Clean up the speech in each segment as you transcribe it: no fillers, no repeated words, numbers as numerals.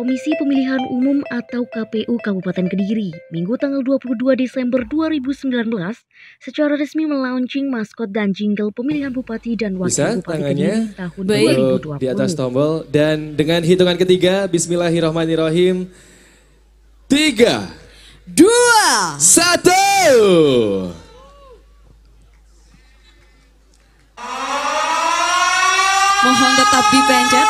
Komisi Pemilihan Umum atau KPU Kabupaten Kediri, Minggu tanggal 22 Desember 2019, secara resmi melaunching maskot dan jingle pemilihan Bupati dan Wakil Bupati Kediri tahun 2020. Di atas tombol, dan dengan hitungan ketiga, Bismillahirrahmanirrahim. 3, 2, 1. Mohon tetap dipencet.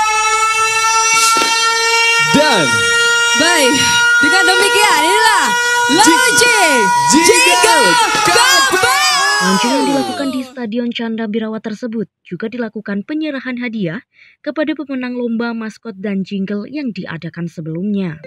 Dan baik, dengan demikian inilah launching jingle KPU. Launching yang dilakukan di Stadion Canda Birawa tersebut juga dilakukan penyerahan hadiah kepada pemenang lomba maskot dan jingle yang diadakan sebelumnya.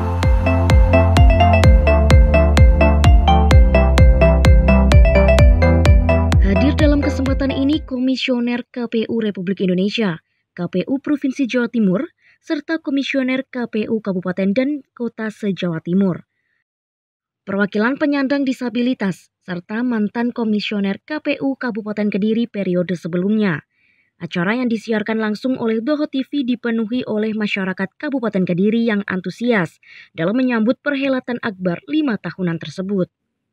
Hadir dalam kesempatan ini Komisioner KPU Republik Indonesia, KPU Provinsi Jawa Timur, serta Komisioner KPU Kabupaten dan Kota se-Jawa Timur. Perwakilan penyandang disabilitas, serta mantan Komisioner KPU Kabupaten Kediri periode sebelumnya. Acara yang disiarkan langsung oleh Doho TV dipenuhi oleh masyarakat Kabupaten Kediri yang antusias dalam menyambut perhelatan akbar 5 tahunan tersebut.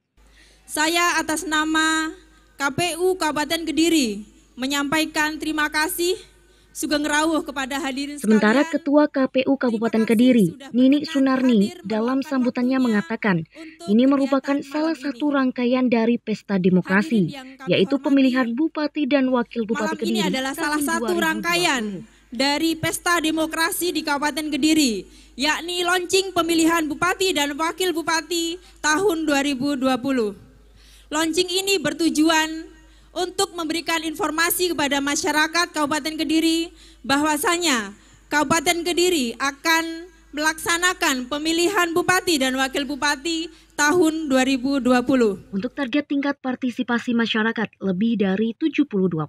Saya atas nama KPU Kabupaten Kediri menyampaikan terima kasih sugeng rawuh kepada hadirin sekalian. Sementara Ketua KPU Kabupaten Kediri, Nini Sunarni, dalam sambutannya mengatakan, ini merupakan salah satu rangkaian dari pesta demokrasi, yaitu pemilihan Bupati dan Wakil Bupati Kediri. Ini adalah salah satu rangkaian dari pesta demokrasi di Kabupaten Kediri, yakni launching pemilihan Bupati dan Wakil Bupati tahun 2020. Launching ini bertujuan untuk memberikan informasi kepada masyarakat Kabupaten Kediri bahwasanya Kabupaten Kediri akan melaksanakan pemilihan Bupati dan Wakil Bupati tahun 2020. Untuk target tingkat partisipasi masyarakat lebih dari 72%,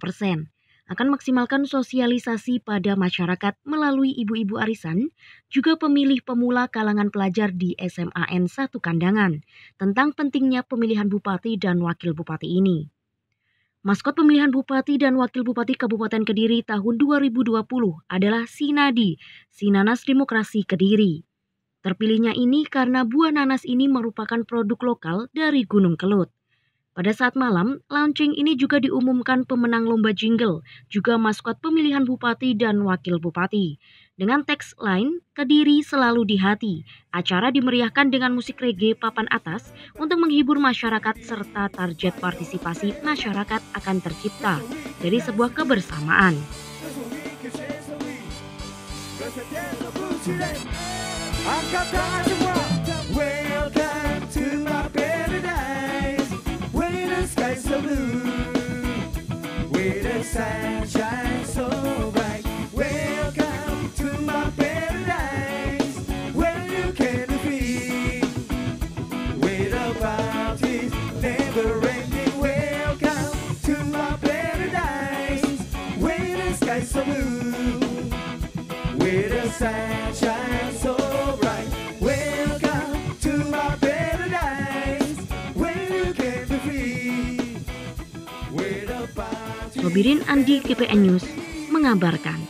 akan maksimalkan sosialisasi pada masyarakat melalui ibu-ibu arisan, juga pemilih pemula kalangan pelajar di SMAN 1 Kandangan, tentang pentingnya pemilihan Bupati dan Wakil Bupati ini. Maskot pemilihan Bupati dan Wakil Bupati Kabupaten Kediri tahun 2020 adalah Sinadi, Sinanas Demokrasi Kediri. Terpilihnya ini karena buah nanas ini merupakan produk lokal dari Gunung Kelut. Pada saat malam, launching ini juga diumumkan pemenang lomba jingle, juga maskot pemilihan Bupati dan Wakil Bupati. Dengan teks lain, Kediri selalu di hati. Acara dimeriahkan dengan musik reggae papan atas untuk menghibur masyarakat serta target partisipasi masyarakat akan tercipta dari sebuah kebersamaan. Robirin Andi, KPN News, mengabarkan.